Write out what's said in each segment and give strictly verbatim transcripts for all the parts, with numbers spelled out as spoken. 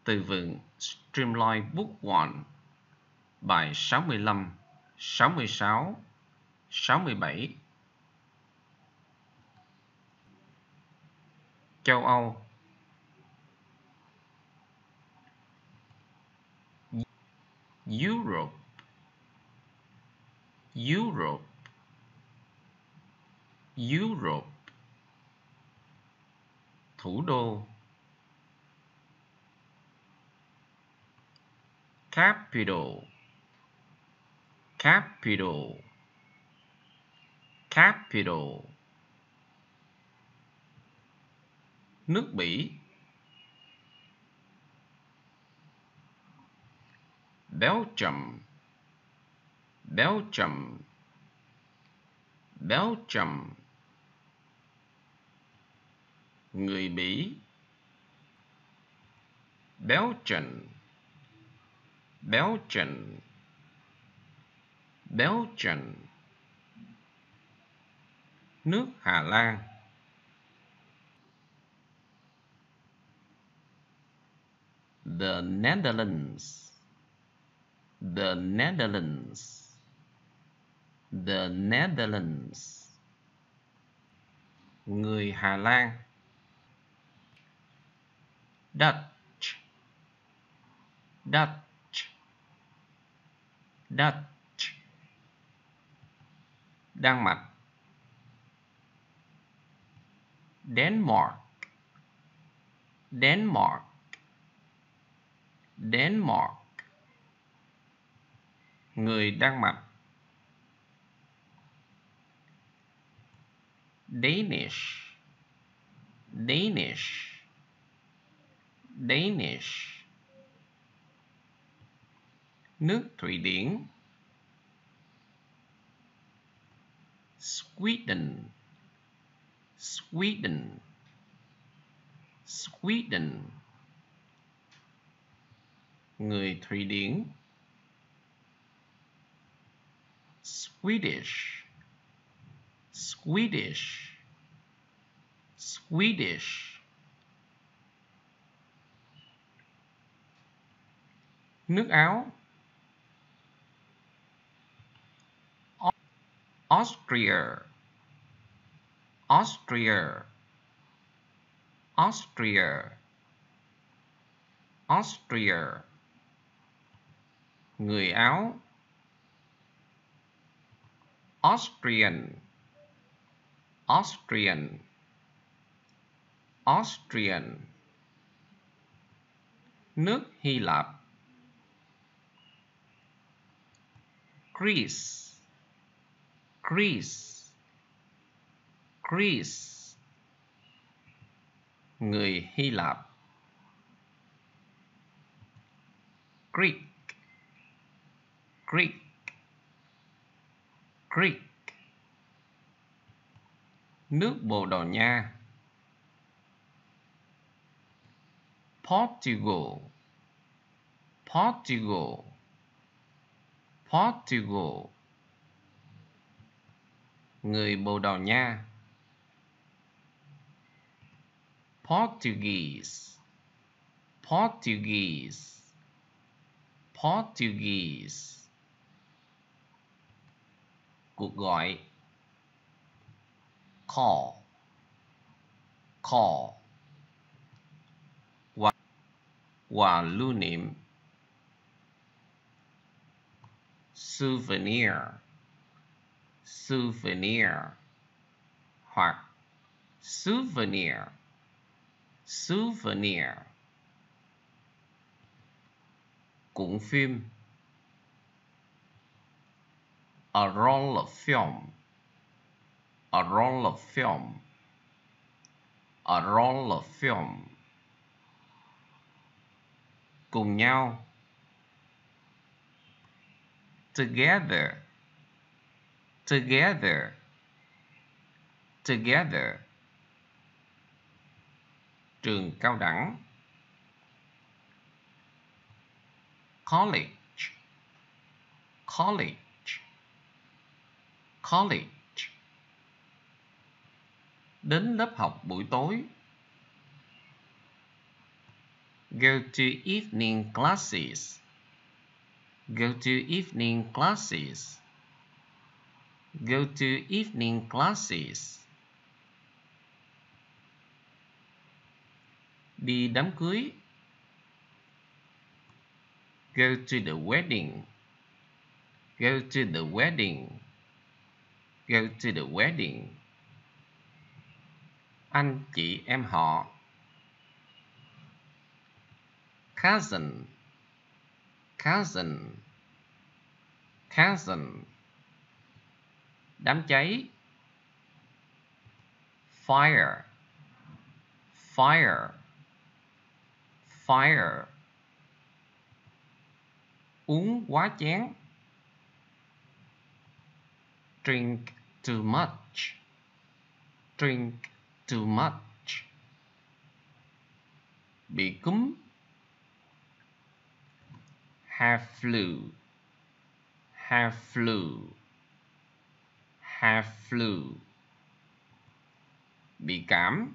Từ vựng Streamline Book một, bài sáu mươi lăm, sáu mươi sáu, sáu mươi bảy. Châu Âu. Europe. Europe. Europe. Thủ đô. Capital. Capital. Capital. Nước Bỉ. Belgium. Belgium. Belgium. Người Bỉ. Belgian. Belgian. Belgian. Nước Hà Lan. The Netherlands. The Netherlands. The Netherlands. Người Hà Lan. Dutch. Dutch. Dutch. Đan Mạch. Denmark. Denmark. Denmark. Người Đan Mạch. Danish. Danish. Danish. Nước Thụy Điển. Sweden. Sweden. Sweden. Người Thụy Điển. Swedish. Swedish. Swedish. Nước Áo. Austria. Austria. Austria. Austria. Người Áo. Austrian. Austrian. Austrian. Nước Hy Lạp. Greece. Greece. Greece. Người Hy Lạp. Greek. Greek. Greek. Nước Bồ Đào Nha. Portugal. Portugal. Portugal. Người Bồ Đào Nha. Portuguese. Portuguese. Portuguese. Cuộc gọi. Call. Call. Quà, quà lưu niệm. Souvenir. Souvenir. Hoặc souvenir. Souvenir. Cuộn phim. A roll of film. A roll of film. A roll of film. Cùng nhau. Together. Together. Together. Trường cao đẳng. College. College. College. Đến lớp học buổi tối. Go to evening classes. Go to evening classes. Go to evening classes. Đi đám cưới. Go to the wedding. Go to the wedding. Go to the wedding. Anh chị em họ. Cousin. Cousin. Cousin. Đám cháy. Fire. Fire. Fire. Uống quá chén. Drink too much. Drink too much. Bị cúm. Have flu. Have flu. Have flu. Bị cảm.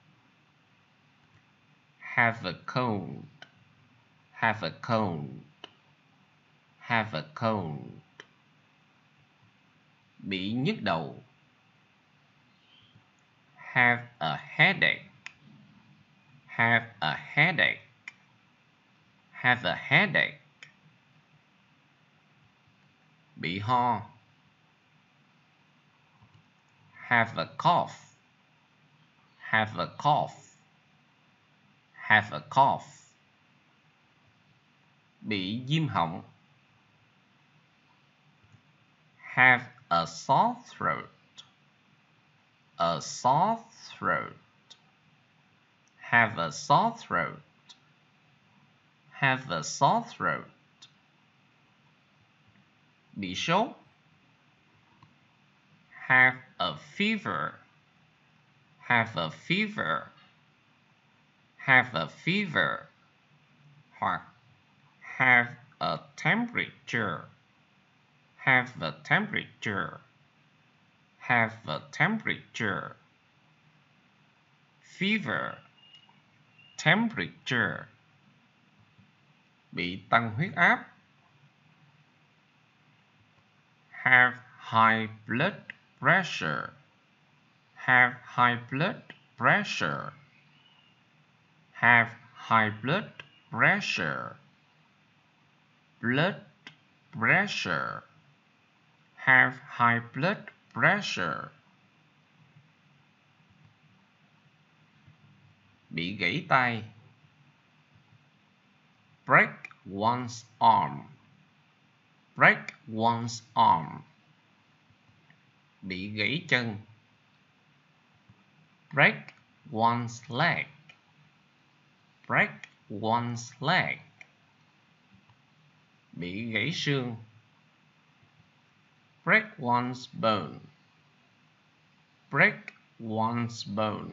Have a cold. Have a cold. Have a cold. Bị nhức đầu. Have a headache. Have a headache. Have a headache. Bị ho. Have a cough. Have a cough. Have a cough. Bị viêm họng. Have a sore throat. A sore throat. Have a sore throat. Have a sore throat. Bị sốt. Have a fever. Have a fever. Have a fever. Hoặc have a temperature. Have a temperature. Have a temperature. Fever. Temperature. Bị tăng huyết áp. Have high blood pressure. Have high blood pressure. Have high blood pressure. Blood pressure. Have high blood pressure. Bị gãy tay. Break one's arm. Break one's arm. Bị gãy chân. Break one's leg. Break one's leg. Bị gãy xương. Break one's bone. Break one's bone.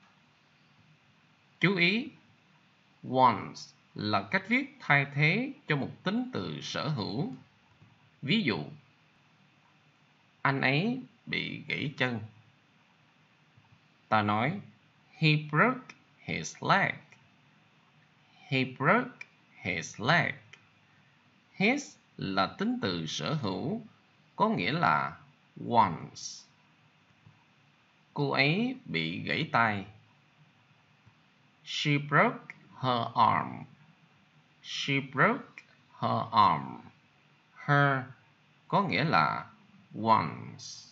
Chú ý, one's là cách viết thay thế cho một tính từ sở hữu. Ví dụ, anh ấy bị gãy chân. Ta nói, he broke his leg. He broke his leg. His là tính từ sở hữu, có nghĩa là one's. Cô ấy bị gãy tay. She broke her arm. She broke her arm. Her có nghĩa là one's.